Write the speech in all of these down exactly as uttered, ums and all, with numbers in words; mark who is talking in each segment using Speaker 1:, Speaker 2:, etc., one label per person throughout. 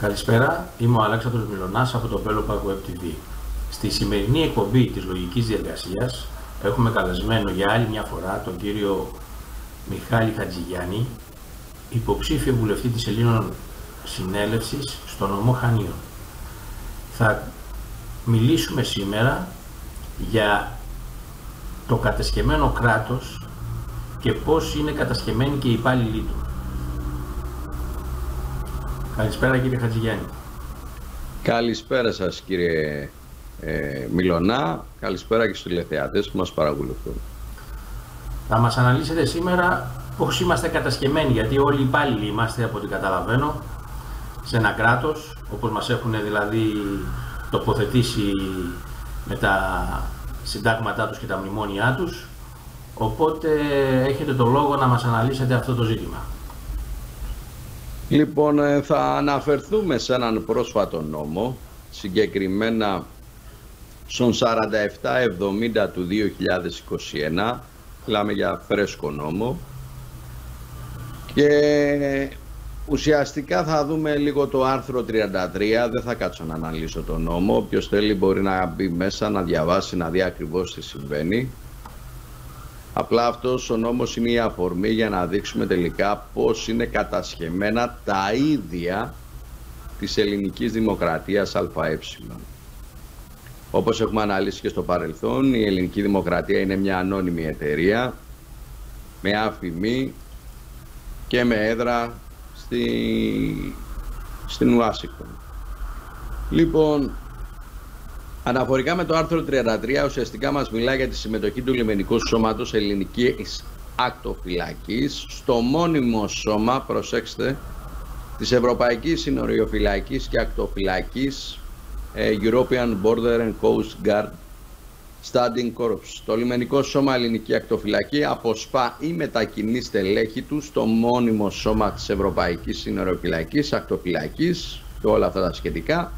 Speaker 1: Καλησπέρα, είμαι ο Αλέξανδρος Μιλωνάς από το Bello Park Web τι βι. Στη σημερινή εκπομπή της Λογικής Διεργασίας έχουμε καλεσμένο για άλλη μια φορά τον κύριο Μιχάλη Χατζηγιάννη, υποψήφιο βουλευτή της Ελλήνων Συνέλευσης στο νομό Χανίων. Θα μιλήσουμε σήμερα για το κατασκευμένο κράτος και πώς είναι κατασκευμένοι και οι υπάλληλοι του. Καλησπέρα κύριε Χατζηγιάννη.
Speaker 2: Καλησπέρα σας κύριε ε, Μιλωνά, καλησπέρα και στους τηλεθεατές που μας παρακολουθούν.
Speaker 1: Θα μας αναλύσετε σήμερα πώς είμαστε κατασκευμένοι, γιατί όλοι οι υπάλληλοι είμαστε, από ό,τι καταλαβαίνω, σε ένα κράτος, όπως μας έχουν δηλαδή τοποθετήσει με τα συντάγματά τους και τα μνημόνια τους, οπότε έχετε το λόγο να μας αναλύσετε αυτό το ζήτημα.
Speaker 2: Λοιπόν, θα αναφερθούμε σε έναν πρόσφατο νόμο, συγκεκριμένα στον σαράντα επτά εβδομήντα του δύο χιλιάδες είκοσι ένα, μιλάμε για φρέσκο νόμο, και ουσιαστικά θα δούμε λίγο το άρθρο τριάντα τρία, δεν θα κάτσω να αναλύσω το νόμο, όποιος θέλει μπορεί να μπει μέσα, να διαβάσει, να δει ακριβώς τι συμβαίνει. Απλά αυτός ο νόμος είναι η αφορμή για να δείξουμε τελικά πώς είναι κατασχεμένα τα ίδια της ελληνικής δημοκρατίας ΑΕ. Όπως έχουμε αναλύσει και στο παρελθόν, η ελληνική δημοκρατία είναι μια ανώνυμη εταιρεία με αφημί και με έδρα στη... στην Ουάσιγκτον. Λοιπόν, αναφορικά με το άρθρο τριάντα τρία, ουσιαστικά μας μιλάει για τη συμμετοχή του λιμενικού σώματος ελληνικής ακτοφυλακής στο μόνιμο σώμα, προσέξτε, της Ευρωπαϊκής Συνοριοφυλακής και Ακτοφυλακής European Border and Coast Guard Standing Corps. Το λιμενικό σώμα ελληνική ακτοφυλακή αποσπά ή μετακινεί στελέχη του στο μόνιμο σώμα της Ευρωπαϊκής Συνοριοφυλακής, Ακτοφυλακής και όλα αυτά τα σχετικά.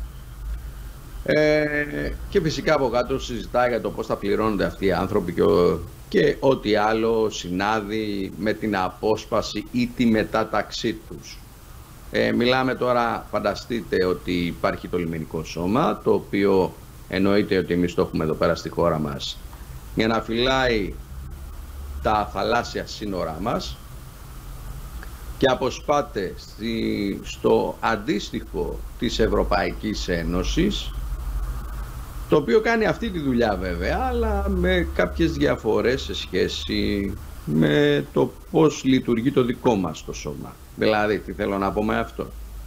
Speaker 2: Ε, και φυσικά από κάτω συζητάει για το πώς θα πληρώνονται αυτοί οι άνθρωποι και, και ό,τι άλλο συνάδει με την απόσπαση ή τη μετάταξή τους. Ε, μιλάμε τώρα, φανταστείτε ότι υπάρχει το λιμενικό σώμα, το οποίο εννοείται ότι εμείς το έχουμε εδώ πέρα στη χώρα μας για να φυλάει τα θαλάσσια σύνορά μας, και αποσπάται στη, στο αντίστοιχο της Ευρωπαϊκής Ένωσης, το οποίο κάνει αυτή τη δουλειά βέβαια, αλλά με κάποιες διαφορές σε σχέση με το πώς λειτουργεί το δικό μας το σώμα. Δηλαδή, τι θέλω να πω με αυτό.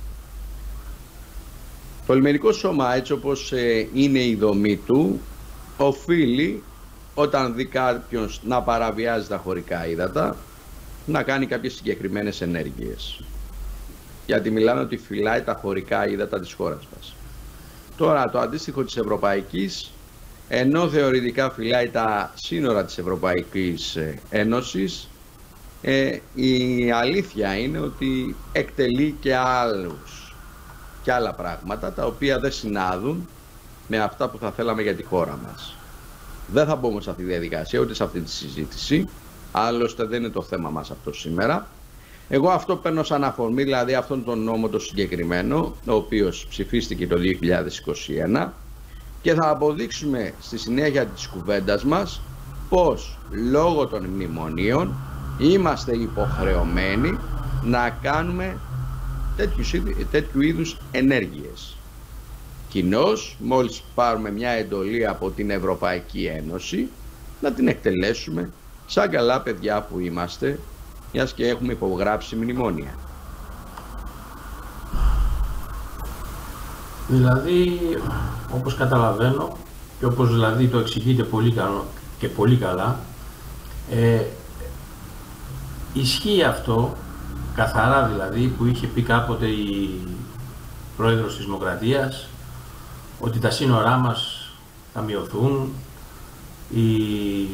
Speaker 2: Το λιμενικό σώμα, έτσι όπως ε, είναι η δομή του, οφείλει όταν δει κάποιον να παραβιάζει τα χωρικά ύδατα, να κάνει κάποιες συγκεκριμένες ενέργειες. Γιατί μιλάμε ότι φυλάει τα χωρικά ύδατα της χώρας μας. Τώρα το αντίστοιχο της Ευρωπαϊκής, ενώ θεωρητικά φυλάει τα σύνορα της Ευρωπαϊκής Ένωσης, ε, η αλήθεια είναι ότι εκτελεί και άλλους και άλλα πράγματα, τα οποία δεν συνάδουν με αυτά που θα θέλαμε για τη χώρα μας. Δεν θα μπούμε σε αυτή τη διαδικασία, ούτε σε αυτή τη συζήτηση, άλλωστε δεν είναι το θέμα μας αυτό σήμερα. Εγώ αυτό παίρνω σαν αφορμή, δηλαδή αυτόν τον νόμο το συγκεκριμένο, ο οποίος ψηφίστηκε το δύο χιλιάδες είκοσι ένα, και θα αποδείξουμε στη συνέχεια της κουβέντας μας πως λόγω των μνημονίων είμαστε υποχρεωμένοι να κάνουμε τέτοιου, τέτοιου είδους ενέργειες. Κοινώς, μόλις πάρουμε μια εντολή από την Ευρωπαϊκή Ένωση, να την εκτελέσουμε σαν καλά παιδιά που είμαστε, μιας και έχουμε υπογράψει μνημόνια.
Speaker 1: Δηλαδή, όπως καταλαβαίνω και όπως δηλαδή το εξηγείτε πολύ καλό και πολύ καλά, ε, ισχύει αυτό καθαρά, δηλαδή, που είχε πει κάποτε η πρόεδρος της Δημοκρατίας, ότι τα σύνορά μας θα μειωθούν, οι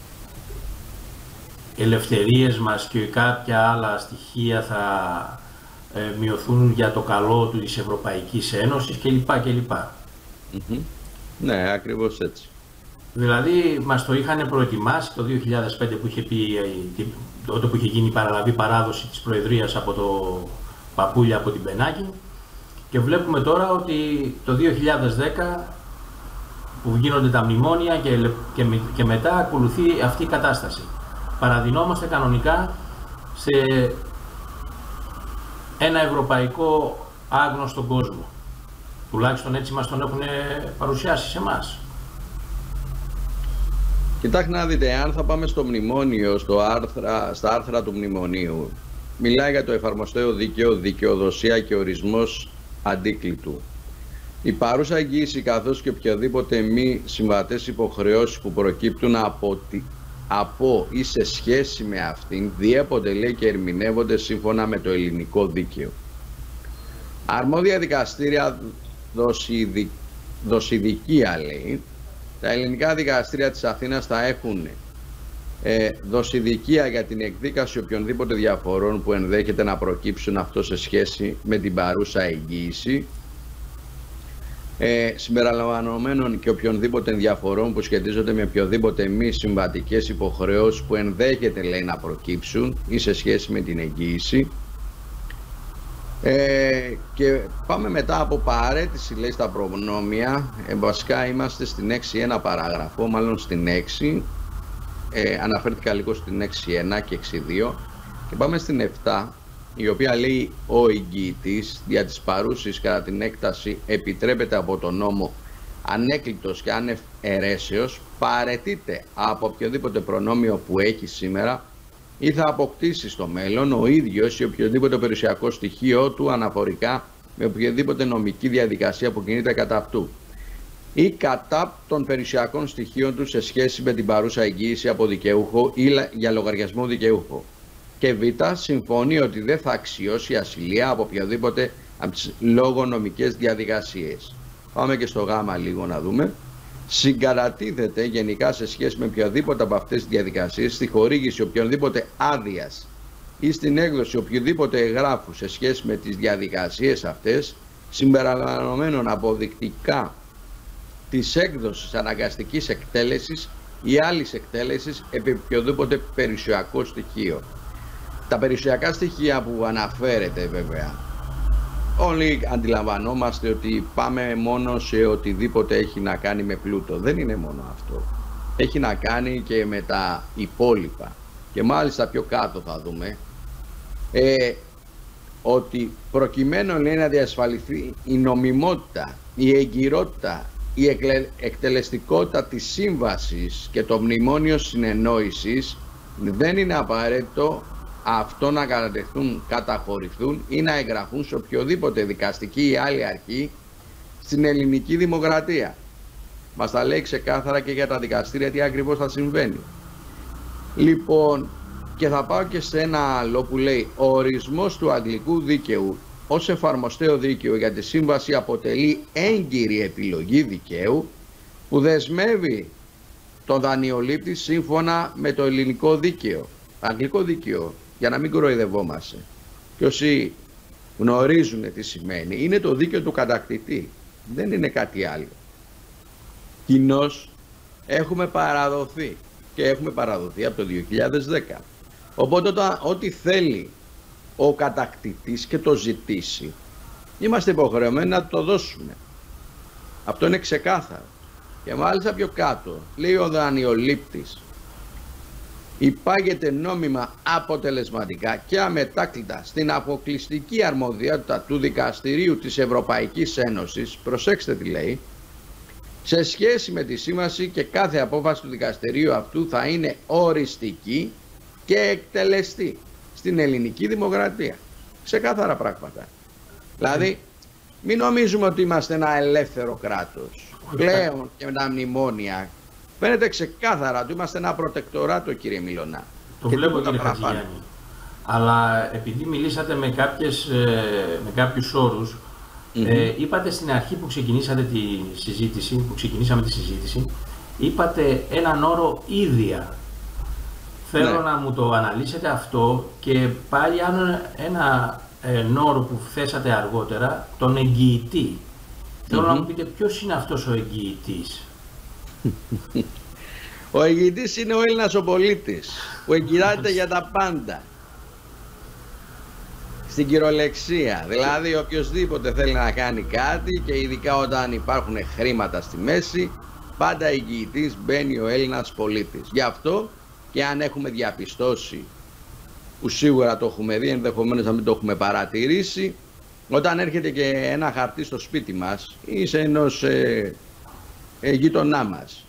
Speaker 1: ελευθερίες μας και κάποια άλλα στοιχεία θα ε, μειωθούν για το καλό του της Ευρωπαϊκής Ένωσης κλπ. κλπ.
Speaker 2: Mm-hmm. Ναι, ακριβώς έτσι.
Speaker 1: Δηλαδή μας το είχαν προετοιμάσει το δύο χιλιάδες πέντε που είχε, πει, τότε που είχε γίνει η παραλαβή παράδοση της Προεδρίας από το Παπούλια από την Πενάκη, Και βλέπουμε τώρα ότι το δύο χιλιάδες δέκα που γίνονται τα μνημόνια και, και, και μετά ακολουθεί αυτή η κατάσταση. Παραδεινόμαστε κανονικά σε ένα ευρωπαϊκό άγνωστο κόσμο. Τουλάχιστον έτσι μας τον έχουν παρουσιάσει σε εμάς.
Speaker 2: Κοιτάξτε να δείτε, αν θα πάμε στο μνημόνιο, στο άρθρα, στα άρθρα του μνημονίου, μιλάει για το εφαρμοστέο δίκαιο, δικαιοδοσία και ορισμός αντίκλητου. Η παρούσα εγγύηση καθώς και οποιαδήποτε μη συμβατές υποχρεώσεις που προκύπτουν από, τη, από ή σε σχέση με αυτήν διέπονται, λέει, και ερμηνεύονται σύμφωνα με το ελληνικό δίκαιο. Αρμόδια δικαστήρια δοσηδικ, δοσηδικία, λέει, τα ελληνικά δικαστήρια της Αθήνας θα έχουν ε, δοσηδικία για την εκδίκαση οποιονδήποτε διαφορών που ενδέχεται να προκύψουν αυτό σε σχέση με την παρούσα εγγύηση, ε, συμπεριλαμβανομένων και οποιονδήποτε διαφορών που σχετίζονται με οποιοδήποτε μη συμβατικές υποχρεώσεις που ενδέχεται, λέει, να προκύψουν ή σε σχέση με την εγγύηση. Ε, και πάμε μετά από παρέτηση, λέει, στα προνόμια. Ε, βασικά είμαστε στην έξι ένα παράγραφο, μάλλον στην έξι. Ε, αναφέρθηκα λίγο στην έξι ένα και έξι δύο. Και πάμε στην επτά, η οποία λέει: ο εγγυητής δια της παρούσης κατά την έκταση επιτρέπεται από τον νόμο ανέκλητος και άνευ αιρέσεως, παραιτείται από οποιοδήποτε προνόμιο που έχει σήμερα ή θα αποκτήσει στο μέλλον ο ίδιος ή οποιοδήποτε περιουσιακό στοιχείο του αναφορικά με οποιαδήποτε νομική διαδικασία που κινείται κατά αυτού ή κατά των περιουσιακών στοιχείων του σε σχέση με την παρούσα εγγύηση από δικαιούχο ή για λογαριασμό δικαιούχο. Και β. συμφωνεί ότι δεν θα αξιώσει ασυλία από οποιαδήποτε από τις λόγω νομικές διαδικασίες. Πάμε και στο γ λίγο να δούμε. Συγκατατίθεται γενικά σε σχέση με οποιαδήποτε από αυτές τις διαδικασίες στη χορήγηση οποιονδήποτε άδειας ή στην έκδοση οποιοδήποτε εγγράφου σε σχέση με τις διαδικασίες αυτές, συμπεριλαμβανομένων αποδεικτικά της έκδοσης αναγκαστικής εκτέλεσης ή άλλης εκτέλεσης επί οποιοδήποτε περιουσιακό στοιχείο. Τα περιουσιακά στοιχεία που αναφέρεται, βέβαια, όλοι αντιλαμβανόμαστε ότι πάμε μόνο σε οτιδήποτε έχει να κάνει με πλούτο. Δεν είναι μόνο αυτό. Έχει να κάνει και με τα υπόλοιπα. Και μάλιστα πιο κάτω θα δούμε ε, ότι προκειμένου, λέει, να διασφαλιστεί η νομιμότητα, η εγκυρότητα, η εκτελεστικότητα της σύμβασης και το μνημόνιο συνεννόησης, δεν είναι απαραίτητο αυτό να κατατεθούν, καταχωρηθούν ή να εγγραφούν σε οποιοδήποτε δικαστική ή άλλη αρχή στην ελληνική δημοκρατία. Μας τα λέει ξεκάθαρα και για τα δικαστήρια τι ακριβώς θα συμβαίνει. Λοιπόν, και θα πάω και σε ένα άλλο που λέει: ο ορισμός του αγγλικού δίκαιου ως εφαρμοστέο δίκαιο για τη σύμβαση αποτελεί έγκυρη επιλογή δικαίου που δεσμεύει τον δανειολήπτη σύμφωνα με το ελληνικό δίκαιο. Αγγλικό δίκαιο, για να μην κοροϊδευόμαστε, και όσοι γνωρίζουν τι σημαίνει, είναι το δίκαιο του κατακτητή, δεν είναι κάτι άλλο. Κοινώς έχουμε παραδοθεί και έχουμε παραδοθεί από το δύο χιλιάδες δέκα. Οπότε ό,τι θέλει ο κατακτητής και το ζητήσει, είμαστε υποχρεωμένοι να το δώσουμε. Αυτό είναι ξεκάθαρο. Και μάλιστα πιο κάτω λέει: ο δανειολήπτης υπάγεται νόμιμα, αποτελεσματικά και αμετάκλητα στην αποκλειστική αρμοδιότητα του Δικαστηρίου της Ευρωπαϊκής Ένωσης, προσέξτε τι λέει, σε σχέση με τη σύμβαση, και κάθε απόφαση του δικαστηρίου αυτού θα είναι οριστική και εκτελεστή στην ελληνική δημοκρατία. Ξεκάθαρα πράγματα. Δηλαδή, μην νομίζουμε ότι είμαστε ένα ελεύθερο κράτος. Πλέον και με τα μνημόνια φαίνεται ξεκάθαρα ότι είμαστε ένα προτεκτοράτο, κύριε Μιλωνά.
Speaker 1: Το βλέπω, κύριε Χατζηγιάννη. Αλλά επειδή μιλήσατε με, κάποιες, με κάποιους όρους, mm-hmm. ε, είπατε στην αρχή που ξεκινήσατε τη συζήτηση, που ξεκινήσαμε τη συζήτηση, είπατε έναν όρο ίδια. Θέλω ναι. να μου το αναλύσετε αυτό, και πάλι αν ένα ε, όρο που θέσατε αργότερα, τον εγγυητή. Mm-hmm. Θέλω να μου πείτε ποιος είναι αυτός ο εγγυητής.
Speaker 2: Ο εγγυητής είναι ο Έλληνας ο πολίτης που εγγυάται για τα πάντα. στην κυριολεξία. Δηλαδή οποιοσδήποτε θέλει να κάνει κάτι και ειδικά όταν υπάρχουν χρήματα στη μέση, πάντα εγγυητής μπαίνει ο Έλληνας πολίτης. Γι' αυτό και αν έχουμε διαπιστώσει, που σίγουρα το έχουμε δει, ενδεχομένως να μην το έχουμε παρατηρήσει, όταν έρχεται και ένα χαρτί στο σπίτι μας ή σε ενός ε, ε, γείτονά μας,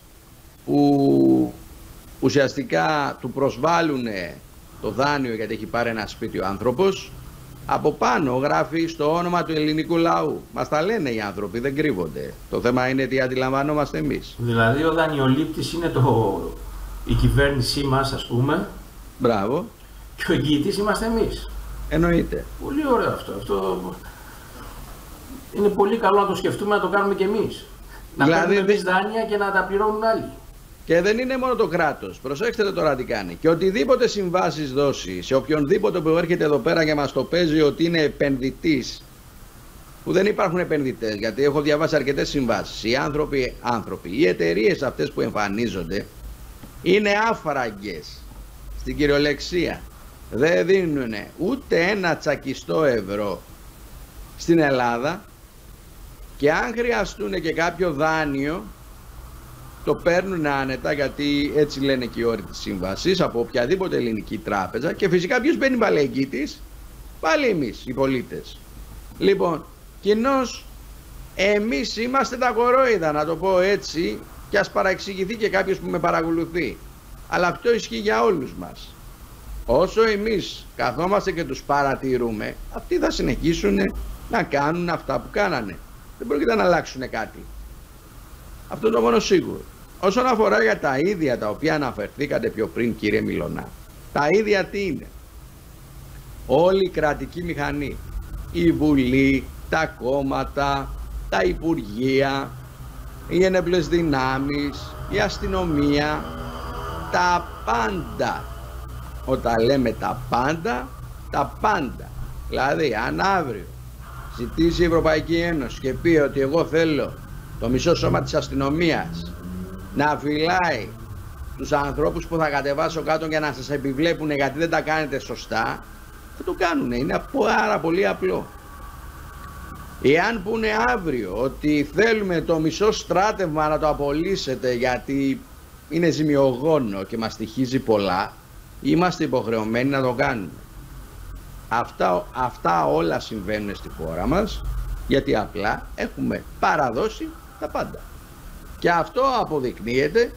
Speaker 2: που ουσιαστικά του προσβάλλουν το δάνειο γιατί έχει πάρει ένα σπίτι ο άνθρωπος, από πάνω γράφει στο όνομα του ελληνικού λαού. Μας τα λένε οι άνθρωποι, δεν κρύβονται. Το θέμα είναι τι αντιλαμβανόμαστε εμείς.
Speaker 1: Δηλαδή ο δανειολήπτης είναι το... η κυβέρνησή μας, ας πούμε.
Speaker 2: Μπράβο.
Speaker 1: Και ο εγγυητής είμαστε εμείς.
Speaker 2: Εννοείται.
Speaker 1: Πολύ ωραίο αυτό. Αυτό είναι πολύ καλό να το σκεφτούμε, να το κάνουμε κι εμείς. Να δηλαδή, παίρνουμε εμείς δάνεια και να τα πληρώνουν άλλοι.
Speaker 2: Και δεν είναι μόνο το κράτος. Προσέξτε τώρα τι κάνει. Και οτιδήποτε συμβάσεις δώσει σε οποιονδήποτε που έρχεται εδώ πέρα και μας το παίζει ότι είναι επενδυτής, που δεν υπάρχουν επενδυτές, γιατί έχω διαβάσει αρκετές συμβάσεις. Οι άνθρωποι, άνθρωποι, οι εταιρείες αυτές που εμφανίζονται είναι άφραγγες στην κυριολεξία. Δεν δίνουν ούτε ένα τσακιστό ευρώ στην Ελλάδα και αν χρειαστούν και κάποιο δάνειο το παίρνουν άνετα, γιατί έτσι λένε και οι όροι της σύμβασης, από οποιαδήποτε ελληνική τράπεζα. Και φυσικά ποιος μπαίνει βαλεγγίτης? Πάλι εμείς οι πολίτες. Λοιπόν, κοινώς εμείς είμαστε τα κορόιδα, να το πω έτσι, και ας παραεξηγηθεί και κάποιος που με παρακολουθεί. Αλλά αυτό ισχύει για όλους μας. Όσο εμείς καθόμαστε και τους παρατηρούμε, αυτοί θα συνεχίσουν να κάνουν αυτά που κάνανε. Δεν πρόκειται να αλλάξουν κάτι. Αυτό το μόνο σίγουρο. Όσον αφορά για τα ίδια τα οποία αναφερθήκατε πιο πριν, κύριε Μιλωνά, τα ίδια τι είναι? Όλη η κρατική μηχανή, η Βουλή, τα κόμματα, τα Υπουργεία, οι ενέπλες δυνάμεις, η αστυνομία, τα πάντα. Όταν λέμε τα πάντα, τα πάντα. Δηλαδή αν αύριο ζητήσει η Ευρωπαϊκή Ένωση και πει ότι εγώ θέλω το μισό σώμα της αστυνομίας να φυλάει τους ανθρώπους που θα κατεβάσω κάτω για να σας επιβλέπουν γιατί δεν τα κάνετε σωστά, θα το κάνουν. Είναι πάρα πολύ απλό. Εάν πούνε αύριο ότι θέλουμε το μισό στράτευμα να το απολύσετε γιατί είναι ζημιογόνο και μας στοιχίζει πολλά, είμαστε υποχρεωμένοι να το κάνουμε. Αυτά, αυτά όλα συμβαίνουν στη χώρα μας γιατί απλά έχουμε παραδώσει τα πάντα. Και αυτό αποδεικνύεται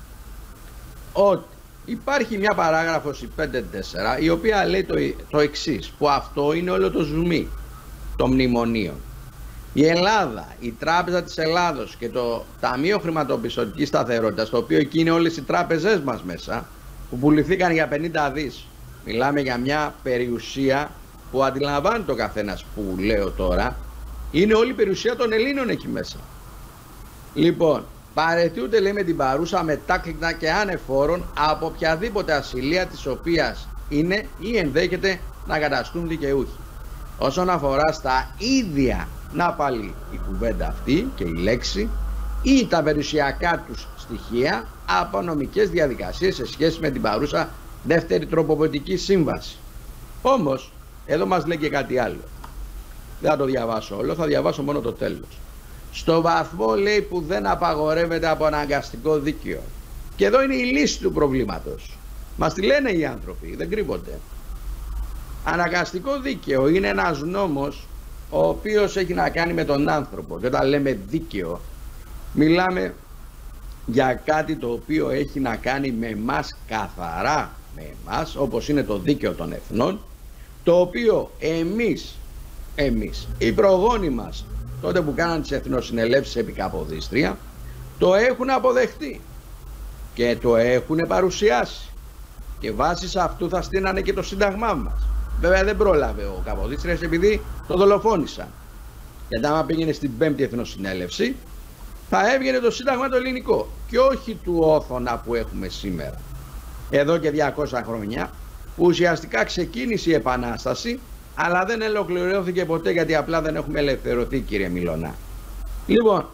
Speaker 2: ότι υπάρχει μια παράγραφος, η πέντε τέσσερα, η οποία λέει το, το εξής, που αυτό είναι όλο το ζουμί των μνημονίων. Η Ελλάδα, η Τράπεζα της Ελλάδος και το Ταμείο Χρηματοπιστωτικής Σταθερότητας, το οποίο εκεί είναι όλες οι τράπεζές μας μέσα, που πουληθήκαν για πενήντα δις. Μιλάμε για μια περιουσία που αντιλαμβάνεται ο καθένας που λέω τώρα, είναι όλη η περιουσία των Ελλήνων εκεί μέσα. Λοιπόν, παραιτιούνται, λέει, με την παρούσα μετάκλητα και ανεφόρων από οποιαδήποτε ασυλία της οποίας είναι ή ενδέχεται να καταστούν δικαιούχοι. Όσον αφορά στα ίδια, να πάλι η κουβέντα αυτή και η λέξη, ή τα περιουσιακά τους στοιχεία από νομικές διαδικασίες σε σχέση με την παρούσα δεύτερη τροποποιητική σύμβαση. Όμως, εδώ μας λέει και κάτι άλλο. Δεν θα το διαβάσω όλο, θα διαβάσω μόνο το τέλος. Στο βαθμό, λέει, που δεν απαγορεύεται από αναγκαστικό δίκαιο. Και εδώ είναι η λύση του προβλήματος. Μας τη λένε οι άνθρωποι, δεν κρύβονται. Αναγκαστικό δίκαιο είναι ένας νόμος ο οποίος έχει να κάνει με τον άνθρωπο. Και όταν λέμε δίκαιο, μιλάμε για κάτι το οποίο έχει να κάνει με εμάς, καθαρά με εμάς, όπως είναι το δίκαιο των εθνών, το οποίο εμείς, εμείς, οι προγόνοι μας, τότε που κάναν τις εθνοσυνελεύσεις επί Καποδίστρια, το έχουν αποδεχτεί και το έχουν παρουσιάσει και βάσει σε αυτού θα στείνανε και το σύνταγμά μας. Βέβαια δεν πρόλαβε ο Καποδίστριας επειδή το δολοφόνησαν, γιατί άμα πήγαινε στην πέμπτη εθνοσυνέλευση θα έβγαινε το σύνταγμα το ελληνικό και όχι του Όθωνα που έχουμε σήμερα, εδώ και διακόσια χρόνια, που ουσιαστικά ξεκίνησε η Επανάσταση αλλά δεν ολοκληρώθηκε ποτέ γιατί απλά δεν έχουμε ελευθερωθεί, κύριε Μιλωνά. Λοιπόν,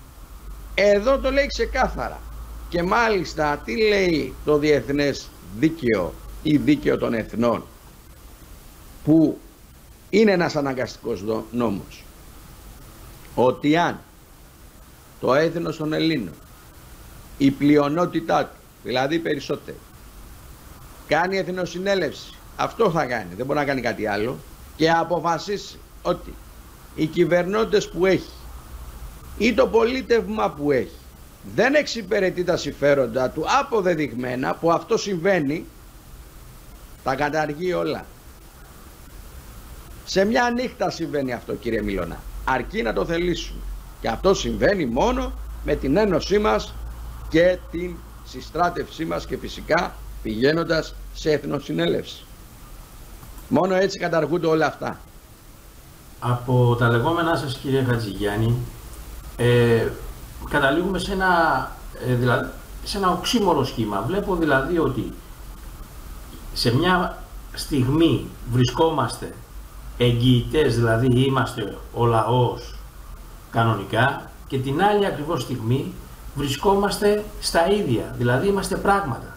Speaker 2: εδώ το λέει ξεκάθαρα και μάλιστα τι λέει το διεθνές δίκαιο ή δίκαιο των εθνών, που είναι ένας αναγκαστικός νόμος. Ότι αν το έθνος των Ελλήνων, η πλειονότητά του, δηλαδή περισσότερο, κάνει εθνοσυνέλευση, αυτό θα κάνει, δεν μπορεί να κάνει κάτι άλλο, και αποφασίσει ότι οι κυβερνώντες που έχει ή το πολίτευμα που έχει δεν εξυπηρετεί τα συμφέροντα του αποδεδειγμένα, που αυτό συμβαίνει, τα καταργεί όλα. Σε μια νύχτα συμβαίνει αυτό, κύριε Μιλωνά, αρκεί να το θελήσουμε. Και αυτό συμβαίνει μόνο με την ένωσή μας και την συστράτευσή μας και φυσικά πηγαίνοντας σε εθνοσυνέλευση. Μόνο έτσι καταργούνται όλα αυτά.
Speaker 1: Από τα λεγόμενά σας, κύριε Χατζηγιάννη, ε, καταλήγουμε σε ένα, ε, δηλαδή, σε ένα οξύμορο σχήμα. Βλέπω δηλαδή ότι σε μια στιγμή βρισκόμαστε εγγυητές, δηλαδή είμαστε ο λαός κανονικά, και την άλλη ακριβώς στιγμή βρισκόμαστε στα ίδια, δηλαδή είμαστε πράγματα.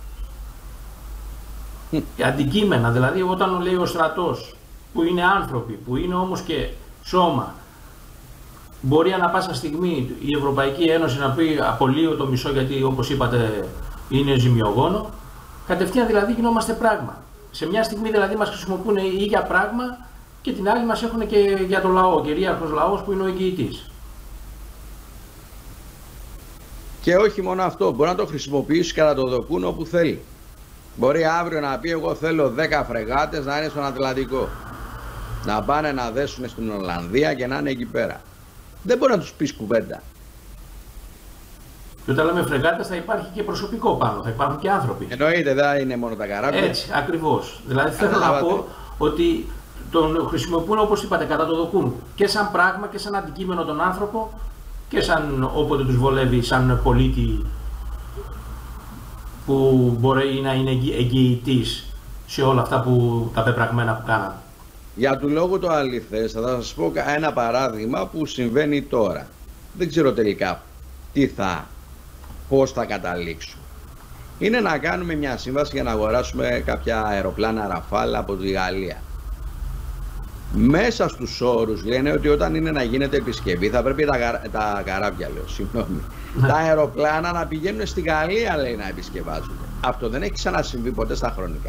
Speaker 1: Mm. Αντικείμενα, δηλαδή όταν λέει ο στρατός, που είναι άνθρωποι, που είναι όμως και σώμα, μπορεί ανά πάσα στιγμή η Ευρωπαϊκή Ένωση να πει απολύω το μισό γιατί όπως είπατε είναι ζημιογόνο, κατευθείαν δηλαδή γινόμαστε πράγμα. Σε μια στιγμή δηλαδή μας χρησιμοποιούν ή για πράγμα και την άλλη μας έχουν και για το λαό, κυρίαρχος λαός που είναι ο εγγυητής.
Speaker 2: Και όχι μόνο αυτό, μπορεί να το χρησιμοποιήσει κατά το δοκούν όπου θέλει. Μπορεί αύριο να πει εγώ θέλω δέκα φρεγάτες να είναι στον Ατλαντικό, να πάνε να δέσουν στην Ολλανδία και να είναι εκεί πέρα. Δεν μπορεί να τους πεις κουβέντα.
Speaker 1: Και όταν λέμε φρεγάτες θα υπάρχει και προσωπικό πάνω, θα υπάρχουν και άνθρωποι.
Speaker 2: Εννοείται, δεν είναι μόνο τα καράβια.
Speaker 1: Έτσι, ακριβώς. Δηλαδή θέλω να πω ότι τον χρησιμοποιούν, όπως είπατε, κατά το δοκούν και σαν πράγμα και σαν αντικείμενο τον άνθρωπο και σαν όποτε τους βολεύει, σαν πολίτη που μπορεί να είναι εγγυητής σε όλα αυτά που, τα πεπραγμένα που κάναμε.
Speaker 2: Για του λόγου το αληθές θα σας πω ένα παράδειγμα που συμβαίνει τώρα. Δεν ξέρω τελικά τι θα, πώς θα καταλήξουν. Είναι να κάνουμε μια σύμβαση για να αγοράσουμε κάποια αεροπλάνα Ραφάλ από τη Γαλλία. Μέσα στους όρους λένε ότι όταν είναι να γίνεται επισκευή θα πρέπει τα, γαρα... τα καράβια, λέω, συγγνώμη, τα αεροπλάνα να πηγαίνουν στη Γαλλία, λέει, να επισκευάζονται. Αυτό δεν έχει ξανασυμβεί ποτέ στα χρονικά.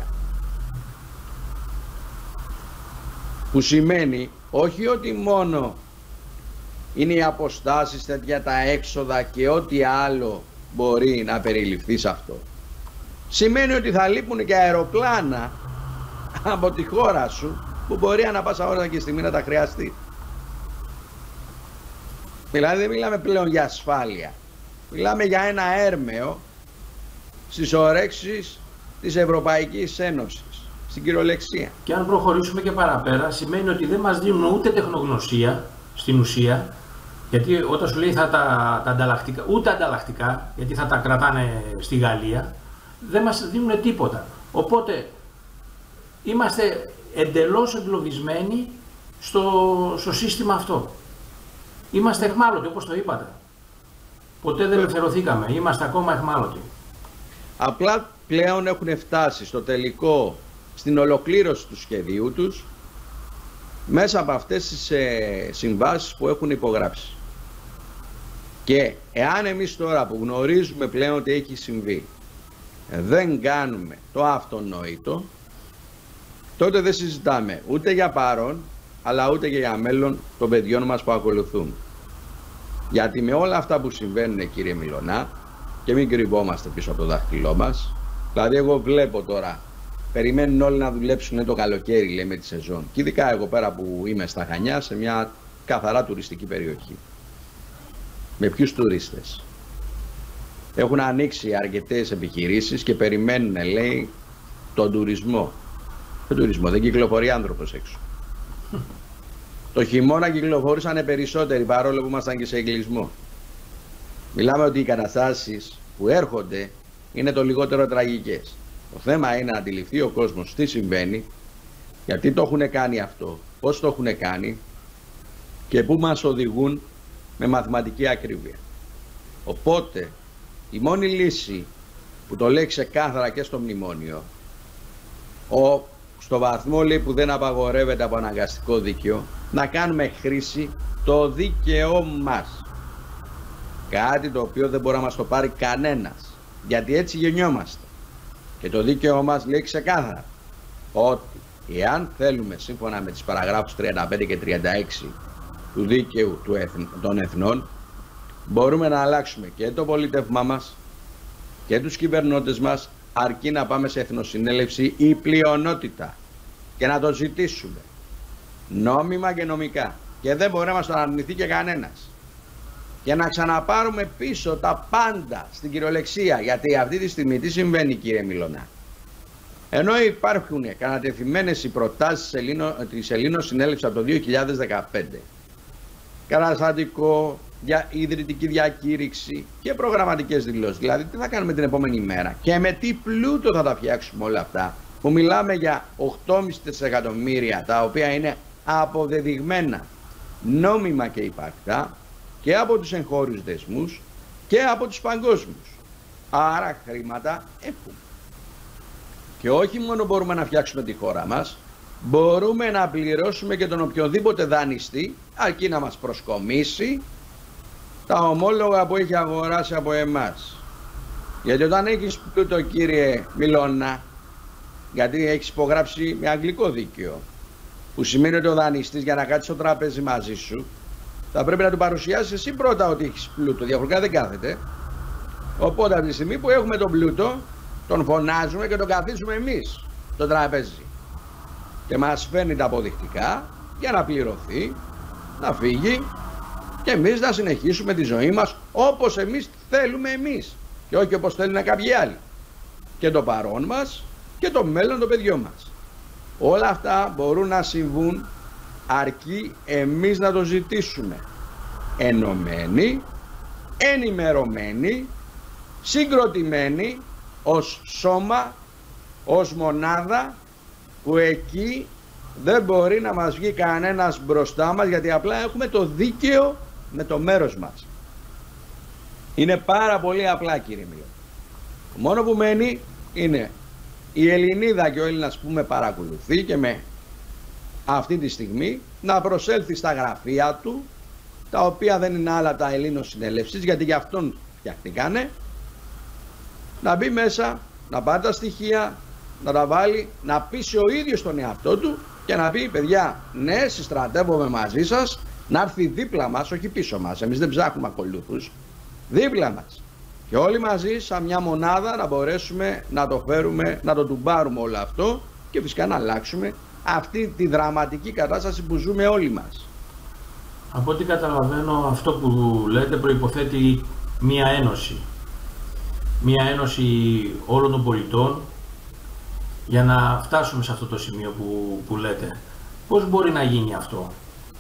Speaker 2: Που σημαίνει όχι ότι μόνο είναι οι αποστάσεις τέτοια, τα έξοδα και ό,τι άλλο μπορεί να περιληφθεί σε αυτό. Σημαίνει ότι θα λείπουν και αεροπλάνα από τη χώρα σου που μπορεί ανά πάσα ώρα και στιγμή να τα χρειαστεί. Δηλαδή δεν μιλάμε πλέον για ασφάλεια. Μιλάμε για ένα έρμεο στις ορέξεις της Ευρωπαϊκής Ένωσης, στην κυριολεξία.
Speaker 1: Και αν προχωρήσουμε και παραπέρα, σημαίνει ότι δεν μας δίνουν ούτε τεχνογνωσία στην ουσία, γιατί όταν σου λέει θα τα, τα ανταλλακτικά, ούτε ανταλλακτικά, γιατί θα τα κρατάνε στη Γαλλία, δεν μας δίνουν τίποτα. Οπότε είμαστε εντελώς εγκλωβισμένοι στο, στο σύστημα αυτό. Είμαστε εχμάλωτοι, όπως το είπατε. Ποτέ δεν ελευθερωθήκαμε, είμαστε ακόμα εχμάλωτοι.
Speaker 2: Απλά πλέον έχουν φτάσει στο τελικό, στην ολοκλήρωση του σχεδίου τους, μέσα από αυτές τις ε, συμβάσεις που έχουν υπογράψει. Και εάν εμείς τώρα που γνωρίζουμε πλέον ότι έχει συμβεί, δεν κάνουμε το αυτονόητο, τότε δεν συζητάμε ούτε για παρόν, αλλά ούτε και για μέλλον των παιδιών μας που ακολουθούν. Γιατί με όλα αυτά που συμβαίνουν, κύριε Μιλωνά, και μην κρυβόμαστε πίσω από το δάχτυλό μας, δηλαδή εγώ βλέπω τώρα, περιμένουν όλοι να δουλέψουν το καλοκαίρι, λέμε, τη σεζόν. Και ειδικά εγώ πέρα που είμαι στα Χανιά, σε μια καθαρά τουριστική περιοχή. Με ποιους τουρίστες? Έχουν ανοίξει αρκετές επιχειρήσεις και περιμένουν, λέει, τον τουρισμό. Τον τουρισμό, δεν κυκλοφορεί άνθρωπος έξω. Το χειμώνα κυκλοφορούσαν περισσότεροι, παρόλο που ήμασταν και σε εγκλεισμό. Μιλάμε ότι οι καταστάσεις που έρχονται είναι το λιγότερο τραγικές. Το θέμα είναι να αντιληφθεί ο κόσμος τι συμβαίνει, γιατί το έχουν κάνει αυτό, πώς το έχουν κάνει και πού μας οδηγούν με μαθηματική ακρίβεια. Οπότε η μόνη λύση που το λέει ξεκάθαρα και στο μνημόνιο, ο στο βαθμό λέει, που δεν απαγορεύεται από αναγκαστικό δίκαιο, να κάνουμε χρήση το δίκαιό μας. Κάτι το οποίο δεν μπορεί να μας το πάρει κανένας, γιατί έτσι γεννιόμαστε. Και το δίκαιό μας λέει ξεκάθαρα ότι εάν θέλουμε, σύμφωνα με τις παραγράφους τριάντα πέντε και τριάντα έξι του δίκαιου του εθν, των εθνών, μπορούμε να αλλάξουμε και το πολίτευμά μας και τους κυβερνώντες μας, αρκεί να πάμε σε εθνοσυνέλευση η πλειονότητα και να το ζητήσουμε νόμιμα και νομικά, και δεν μπορεί να μας το αρνηθεί και κανένας, και να ξαναπάρουμε πίσω τα πάντα στην κυριολεξία. Γιατί αυτή τη στιγμή τι συμβαίνει, κύριε Μιλωνά? Ενώ υπάρχουν κατατεθειμένες οι προτάσεις της Ελλήνων Συνέλευσης από το δύο χιλιάδες δεκαπέντε, καταστατικό, για ιδρυτική διακήρυξη και προγραμματικές δηλώσεις, δηλαδή τι θα κάνουμε την επόμενη μέρα και με τι πλούτο θα τα φτιάξουμε όλα αυτά, που μιλάμε για οκτώ κόμμα πέντε δισεκατομμύρια, τα οποία είναι αποδεδειγμένα νόμιμα και υπαρκτά και από τους εγχώριους δεσμούς και από τους παγκόσμιους. Άρα χρήματα έχουμε. Και όχι μόνο μπορούμε να φτιάξουμε τη χώρα μας, μπορούμε να πληρώσουμε και τον οποιοδήποτε δανειστή, αρκεί να μας προσκομίσει τα ομόλογα που έχει αγοράσει από εμάς. Γιατί όταν έχεις πλούτο, κύριε Μιλώνα, γιατί έχεις υπογράψει με αγγλικό δίκαιο, που σημαίνει ότι ο δανειστής για να κάτσει στο τραπέζι μαζί σου θα πρέπει να του παρουσιάσεις εσύ πρώτα ότι έχεις πλούτο, διαφορετικά δεν κάθεται. Οπότε από τη στιγμή που έχουμε τον πλούτο, τον φωνάζουμε και τον καθίσουμε εμείς στο τραπέζι και μας φέρνει τα αποδεικτικά για να πληρωθεί, να φύγει και εμείς να συνεχίσουμε τη ζωή μας όπως εμείς θέλουμε εμείς και όχι όπως θέλουν κάποιοι άλλοι, και το παρόν μας και το μέλλον των παιδιών μας. Όλα αυτά μπορούν να συμβούν αρκεί εμείς να το ζητήσουμε ενωμένοι, ενημερωμένοι, συγκροτημένοι ως σώμα, ως μονάδα, που εκεί δεν μπορεί να μας βγει κανένας μπροστά μας, γιατί απλά έχουμε το δίκαιο με το μέρος μας. Είναι πάρα πολύ απλά, κύριε Μίλο. Το μόνο που μένει είναι η Ελληνίδα και ο Έλληνας που με παρακολουθεί και με αυτή τη στιγμή να προσέλθει στα γραφεία του, τα οποία δεν είναι άλλα τα Ελλήνων Συνέλευσης, γιατί για αυτόν φτιαχτήκανε, να μπει μέσα, να πάρει τα στοιχεία, να τα βάλει, να πείσει ο ίδιος τον εαυτό του και να πει, παιδιά, ναι, συστρατεύομαι μαζί σας, να έρθει δίπλα μας, όχι πίσω μας, εμείς δεν ψάχνουμε ακολούθους, δίπλα μας, και όλοι μαζί σαν μια μονάδα να μπορέσουμε να το φέρουμε, να το τουμπάρουμε όλο αυτό και φυσικά να αλλάξουμε αυτή τη δραματική κατάσταση που ζούμε όλοι μας.
Speaker 1: Από ό,τι καταλαβαίνω, αυτό που λέτε προϋποθέτει μία ένωση. Μία ένωση όλων των πολιτών για να φτάσουμε σε αυτό το σημείο που, που λέτε. Πώς μπορεί να γίνει αυτό?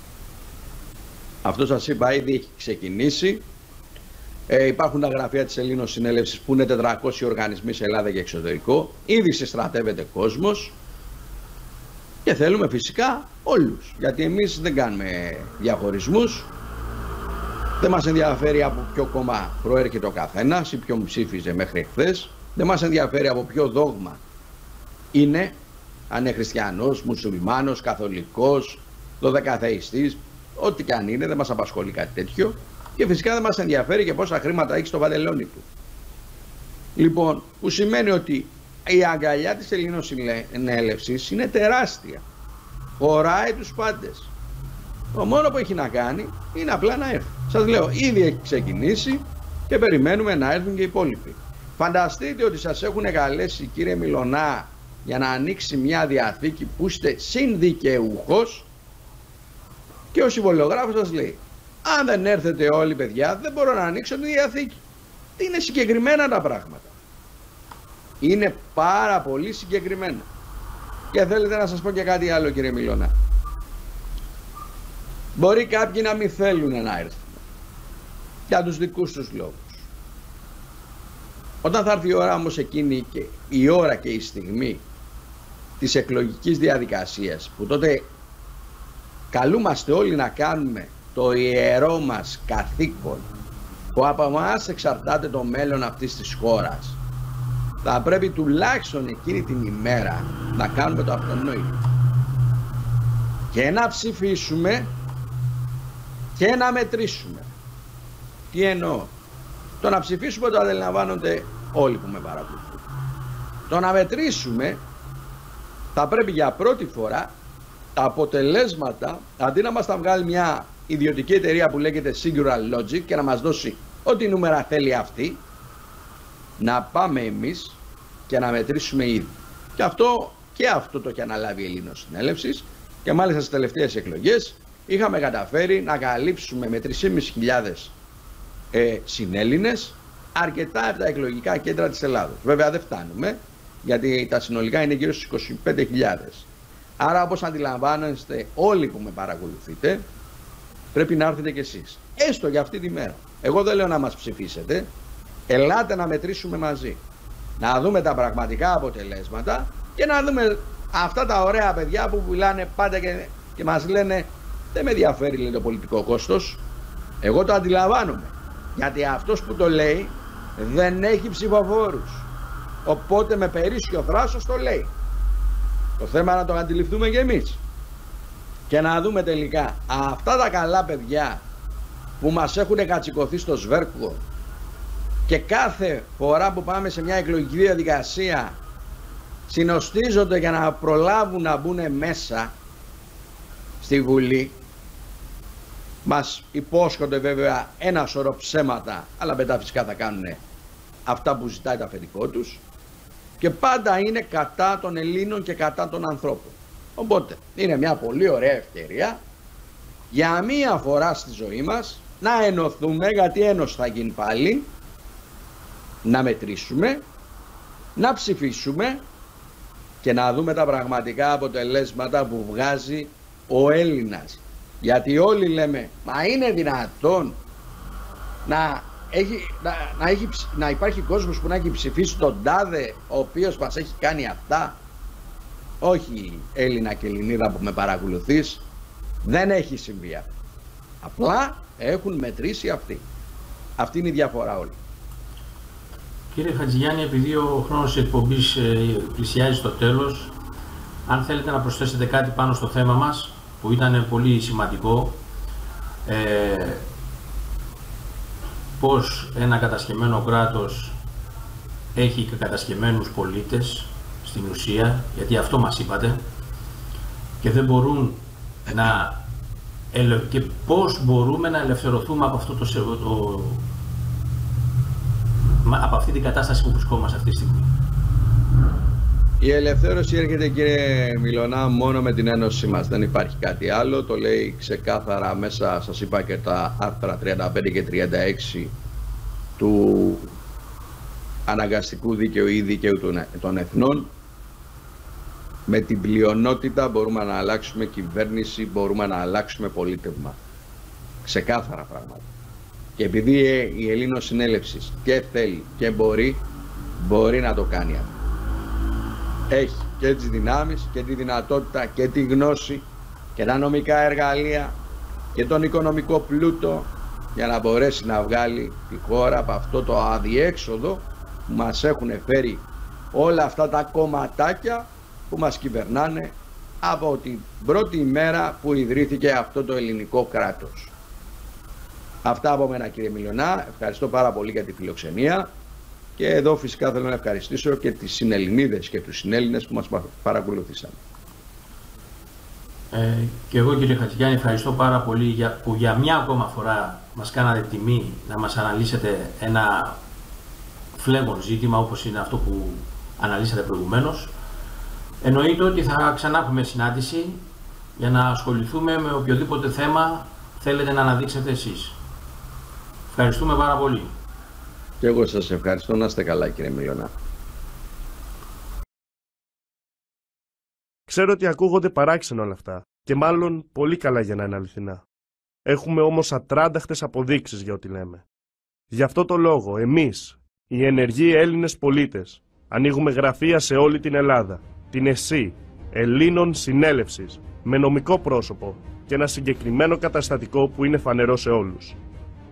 Speaker 2: Αυτό σας είπα, ήδη έχει ξεκινήσει. Ε, υπάρχουν τα γραφεία της Ελλήνων Συνέλευσης που είναι τετρακόσιοι οργανισμοί σε Ελλάδα και εξωτερικό. Ήδη συστρατεύεται κόσμος και θέλουμε φυσικά όλους, γιατί εμείς δεν κάνουμε διαχωρισμούς. Δεν μας ενδιαφέρει από ποιο κόμμα προέρχεται ο καθένας ή ποιον ψήφιζε μέχρι χθες. Δεν μας ενδιαφέρει από ποιο δόγμα είναι, αν είναι χριστιανός, μουσουλμάνος, καθολικός, δωδεκαθεϊστής, ό,τι και αν είναι, δεν μας απασχολεί κάτι τέτοιο. Και φυσικά δεν μας ενδιαφέρει και πόσα χρήματα έχει στο βαντελόνι του. Λοιπόν, που σημαίνει ότι η αγκαλιά της Ελλήνων Συνέλευσης είναι τεράστια. Χωράει τους πάντες. Το μόνο που έχει να κάνει είναι απλά να έρθει. Σας λέω, ήδη έχει ξεκινήσει και περιμένουμε να έρθουν και οι υπόλοιποι. Φανταστείτε ότι σας έχουν καλέσει, κύριε Μιλωνά, για να ανοίξει μια διαθήκη που είστε συνδικαιούχος και ο συμβολιογράφος σας λέει, αν δεν έρθετε όλοι, παιδιά, δεν μπορώ να ανοίξω τη διαθήκη. Είναι συγκεκριμένα τα πράγματα. Είναι πάρα πολύ συγκεκριμένα. Και θέλετε να σας πω και κάτι άλλο, κύριε Μιλώνα. Μπορεί κάποιοι να μην θέλουν να έρθουν για τους δικούς τους λόγους. Όταν θα έρθει η ώρα όμως εκείνη, και η ώρα και η στιγμή της εκλογικής διαδικασίας, που τότε καλούμαστε όλοι να κάνουμε το ιερό μας καθήκον, που από εμάς εξαρτάται το μέλλον αυτής της χώρας, Θα πρέπει τουλάχιστον εκείνη την ημέρα να κάνουμε το αυτονόητο και να ψηφίσουμε και να μετρήσουμε. Τι εννοώ? Το να ψηφίσουμε το αντιλαμβάνονται όλοι που με παρακολουθούν. Το να μετρήσουμε, θα πρέπει για πρώτη φορά τα αποτελέσματα, αντί να μας τα βγάλει μια ιδιωτική εταιρεία που λέγεται Singular Logic και να μας δώσει ό,τι νούμερα θέλει αυτή, να πάμε εμείς και να μετρήσουμε ήδη. Και αυτό, και αυτό το έχει αναλάβει η Ελληνοσυνέλευσης, και μάλιστα στις τελευταίες εκλογές είχαμε καταφέρει να καλύψουμε με τρεις χιλιάδες πεντακόσιους ε, συνέλληνες αρκετά από τα εκλογικά κέντρα της Ελλάδος. Βέβαια δεν φτάνουμε, γιατί τα συνολικά είναι γύρω στις είκοσι πέντε χιλιάδες. Άρα, όπως αντιλαμβάνεστε όλοι που με παρακολουθείτε, πρέπει να έρθετε κι εσείς, έστω για αυτή τη μέρα. Εγώ δεν λέω να μας ψηφίσετε, ελάτε να μετρήσουμε μαζί, να δούμε τα πραγματικά αποτελέσματα και να δούμε αυτά τα ωραία παιδιά που μιλάνε πάντα και, και μας λένε δεν με ενδιαφέρει, λέει, το πολιτικό κόστος. Εγώ το αντιλαμβάνομαι, γιατί αυτός που το λέει δεν έχει ψηφοφόρους, οπότε με περίσσιο θράσος το λέει. Το θέμα να το αντιληφθούμε και εμείς και να δούμε τελικά αυτά τα καλά παιδιά που μας έχουν κατσικωθεί στο σβέρκο και κάθε φορά που πάμε σε μια εκλογική διαδικασία συνοστίζονται για να προλάβουν να μπουν μέσα στη Βουλή. Μας υπόσχονται βέβαια ένα σωρό ψέματα, αλλά μετά φυσικά θα κάνουν αυτά που ζητάει το αφεντικό τους, και πάντα είναι κατά των Ελλήνων και κατά των ανθρώπων. Οπότε είναι μια πολύ ωραία ευκαιρία για μία φορά στη ζωή μας να ενωθούμε, γιατί ένωση θα γίνει πάλι, να μετρήσουμε, να ψηφίσουμε και να δούμε τα πραγματικά αποτελέσματα που βγάζει ο Έλληνας. Γιατί όλοι λέμε, μα είναι δυνατόν να, έχει, να, να, έχει, να υπάρχει κόσμος που να έχει ψηφίσει τον τάδε ο οποίος μας έχει κάνει αυτά? Όχι, Έλληνα και Ελληνίδα που με παρακολουθείς, δεν έχει συμβεί αυτό. Απλά έχουν μετρήσει αυτοί. Αυτή είναι η διαφορά όλη.
Speaker 1: Κύριε Χατζηγιάννη, επειδή ο χρόνος της εκπομπής ε, πλησιάζει στο τέλος, αν θέλετε να προσθέσετε κάτι πάνω στο θέμα μας, που ήταν πολύ σημαντικό, ε, πώς ένα κατασκευμένο κράτος έχει και κατασκευμένους πολίτες στην ουσία, γιατί αυτό μας είπατε, και δεν μπορούν να και πώς μπορούμε να ελευθερωθούμε από, αυτό το, το, από αυτή την κατάσταση που βρισκόμαστε αυτή τη στιγμή.
Speaker 2: Η ελευθέρωση έρχεται, κύριε Μιλωνά, μόνο με την ένωση μας. Δεν υπάρχει κάτι άλλο. Το λέει ξεκάθαρα μέσα, σας είπα, και τα άρθρα τριάντα πέντε και τριάντα έξι του αναγκαστικού δικαίου ή δικαίου των εθνών. Με την πλειονότητα μπορούμε να αλλάξουμε κυβέρνηση, μπορούμε να αλλάξουμε πολίτευμα. Ξεκάθαρα πράγματα. Και επειδή η Ελληνοσυνέλευση και θέλει και μπορεί, μπορεί να το κάνει αυτό. Έχει και τις δυνάμεις και τη δυνατότητα και τη γνώση και τα νομικά εργαλεία και τον οικονομικό πλούτο για να μπορέσει να βγάλει τη χώρα από αυτό το αδιέξοδο που μας έχουν φέρει όλα αυτά τα κομματάκια που μας κυβερνάνε από την πρώτη ημέρα που ιδρύθηκε αυτό το ελληνικό κράτος. Αυτά από μένα, κύριε Μιλωνά. Ευχαριστώ πάρα πολύ για τη φιλοξενία και εδώ φυσικά θέλω να ευχαριστήσω και τις συνελληνίδες και τους συνέλληνες που μας παρακολουθήσαν.
Speaker 1: Ε, και εγώ, κύριε Χατζηγιάννη, ευχαριστώ πάρα πολύ για, που για μια ακόμα φορά μας κάνατε τιμή να μας αναλύσετε ένα φλέγον ζήτημα όπως είναι αυτό που αναλύσατε προηγουμένως. Εννοείται ότι θα ξανά έχουμε συνάντηση για να ασχοληθούμε με οποιοδήποτε θέμα θέλετε να αναδείξετε εσείς. Ευχαριστούμε πάρα πολύ.
Speaker 2: Και εγώ σας ευχαριστώ. Να είστε καλά, κύριε Μιλωνά.
Speaker 3: Ξέρω ότι ακούγονται παράξενα όλα αυτά και μάλλον πολύ καλά για να είναι αληθινά. Έχουμε όμως ατράνταχτες αποδείξεις για ό,τι λέμε. Γι' αυτό το λόγο εμείς, οι ενεργοί Έλληνες πολίτες, ανοίγουμε γραφεία σε όλη την Ελλάδα, την ΕΣΥ, Ελλήνων Συνέλευσης, με νομικό πρόσωπο και ένα συγκεκριμένο καταστατικό που είναι φανερό σε όλους.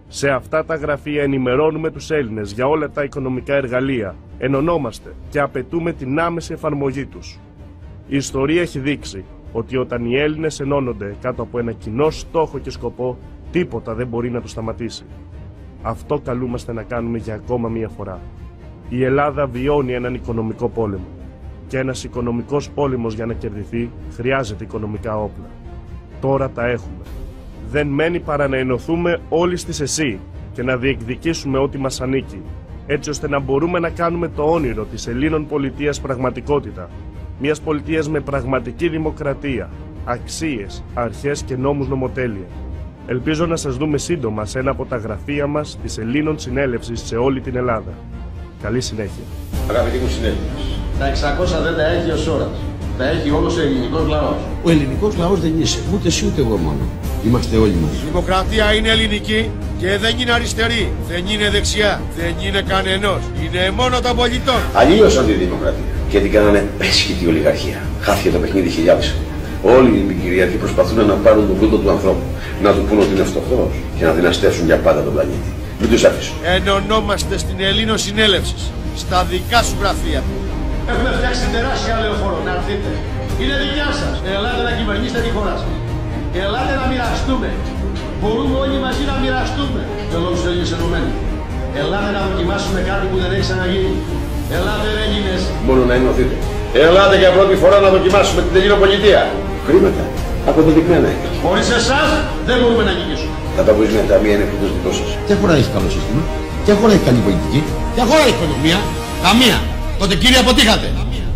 Speaker 3: Σε αυτά τα γραφεία ενημερώνουμε τους Έλληνες για όλα τα οικονομικά εργαλεία, ενωνόμαστε και απαιτούμε την άμεση εφαρμογή τους. Η ιστορία έχει δείξει ότι όταν οι Έλληνες ενώνονται κάτω από ένα κοινό στόχο και σκοπό, τίποτα δεν μπορεί να τους σταματήσει. Αυτό καλούμαστε να κάνουμε για ακόμα μία φορά. Η Ελλάδα βιώνει έναν οικονομικό πόλεμο. Και ένας οικονομικός πόλεμος για να κερδιθεί χρειάζεται οικονομικά όπλα. Τώρα τα έχουμε. Δεν μένει παρά να ενωθούμε όλοι στη ΣΕΣΥ και να διεκδικήσουμε ό,τι μας ανήκει, έτσι ώστε να μπορούμε να κάνουμε το όνειρο της Ελλήνων πολιτείας πραγματικότητα. Μιας πολιτείας με πραγματική δημοκρατία, αξίες, αρχές και νόμους νομοτέλεια. Ελπίζω να σας δούμε σύντομα σε ένα από τα γραφεία μας της Ελλήνων Συνέλευσης σε όλη την Ελλάδα. Καλή συνέχεια.
Speaker 4: Αγαπητοί μου συνέλληνες,
Speaker 5: τα εξακόσια δεν τα έχει ως ώρας. Τα έχει όλος ο ελληνικός λαός.
Speaker 6: Ο ελληνικός λαός δεν είσαι, ούτε εσύ ούτε εγώ μόνο. Είμαστε όλοι μαζί.
Speaker 4: Η δημοκρατία είναι ελληνική και δεν είναι αριστερή, δεν είναι δεξιά, δεν είναι κανενός. Είναι μόνο των πολιτών.
Speaker 6: Αλλίωσαν τη δημοκρατία και την κάνανε πέσχητη ολιγαρχία. Χάθηκε το παιχνίδι χιλιάδες. Όλοι οι επικυριαρχοί προσπαθούν να πάρουν τον πλούτο του ανθρώπου, να του πούν ότι είναι φτωχός και να δυναστεύσουν για πάντα τον πλανήτη. Μην τους αφήσουν.
Speaker 4: Ενωνόμαστε στην Ελλήνων Συνέλευση, στα δικά σου γραφεία.
Speaker 5: Έχουμε φτιάξει τεράστια λεωφόρο, να έρθετε. Είναι δικιά σας. Ελάτε να κυβερνήσετε τη χώρα σας. Ελάτε να μοιραστούμε. Μπορούμε όλοι μαζί να μοιραστούμε. Και λόγω τους Έλληνες ενωμένοι. Ελάτε να δοκιμάσουμε κάτι που δεν έχει ξαναγίνει. Ελάτε Έλληνες.
Speaker 6: Μόνο να ενωθείτε.
Speaker 4: Ελάτε για πρώτη φορά να δοκιμάσουμε την Ελληνοπολιτεία.
Speaker 6: Χρήματα. Αποδεδεικμένα είναι.
Speaker 5: Χωρίς εσάς δεν μπορούμε να νικήσουμε.
Speaker 6: Τα παγκόσμια ταμεία είναι πλούτος δικό σας.
Speaker 7: Ποια χώρα έχει καλό σύστημα, ποια χώρα έχει καλή πολιτική, ποια χώρα έχει οικονομία, καμία. Τότε κύριε αποτύχατε.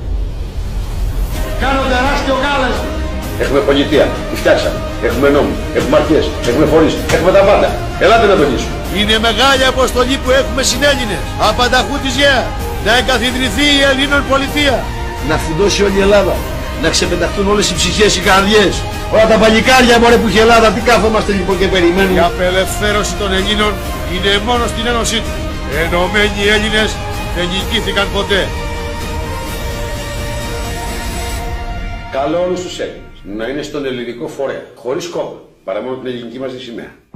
Speaker 5: Κάνω τεράστιο κάλεσμα.
Speaker 6: Έχουμε πολιτεία, τη φτιάξαμε. Έχουμε νόμους, έχουμε αρχές, έχουμε φορείς, έχουμε τα πάντα. Ελάτε να το λύσουμε.
Speaker 4: Είναι μεγάλη αποστολή που έχουμε συνέλληνες. Απανταχού της ΓΕΑ. Να εγκαθιδρυθεί η Ελλήνων πολιτεία.
Speaker 6: Να φουντώσει όλη η Ελλάδα. Να ξεπεταχτούν όλες οι ψυχές, οι καρδιές. Όλα τα παλικάρια μωρέ που έχει η Ελλάδα. Τι κάθομαστε λοιπόν και περιμένουμε.
Speaker 4: Η απελευθέρωση των Ελλήνων είναι μόνο στην ένωσή του. Ενωμένοι οι Έλληνες δεν νικήθηκαν ποτέ.
Speaker 6: Καλώ όλους τους Έλληνες να είναι στον ελληνικό φορέα, χωρίς κόμμα, παρά μόνο την ελληνική μας τη σημαία.